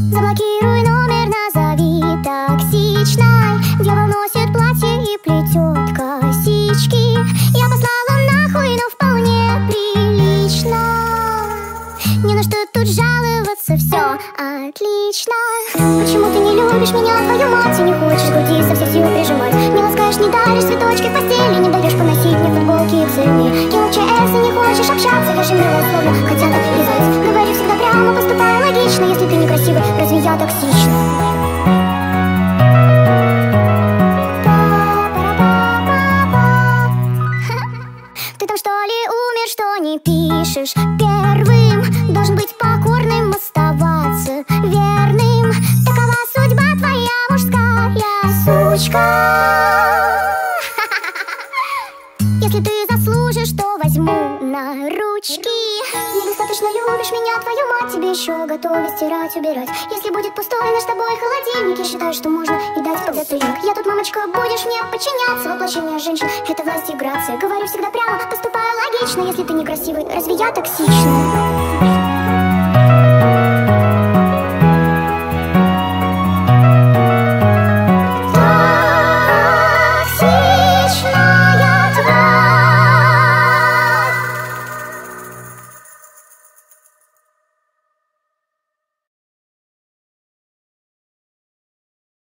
Заблокируй номер, назови токсичной. Дьявол носит платье и плетет косички. Я послала нахуй, но вполне прилично. Не на что тут жаловаться, все отлично. Почему ты не любишь меня, твою мать, и не хочешь груди со всех сил прижимать? Не ласкаешь, не даришь цветочки в постели, не даешь поносить мне футболки цветные. Кинул ЧС и не хочешь общаться, я же милословно, хотя так лизать. Говори всегда прямо, поступай логично. Если ты некрасивый, разве я токсична? Ты там что ли умер, что не пишешь первым? Должен быть покорным, оставаться верным. Такова судьба твоя, мужская сучка. Если ты заслужишь, то возьму на ручки. Недостаточно любишь меня, твою мать, тебе еще готовить, стирать, убирать. Если будет пустой наш с тобой холодильник, я считаю, что можно и дать подзатыльник. Я тут, мамочка, будешь мне подчиняться. Воплощение женщин — это власть и грация. Говорю всегда прямо, поступаю логично. Если ты некрасивый, разве я токсична?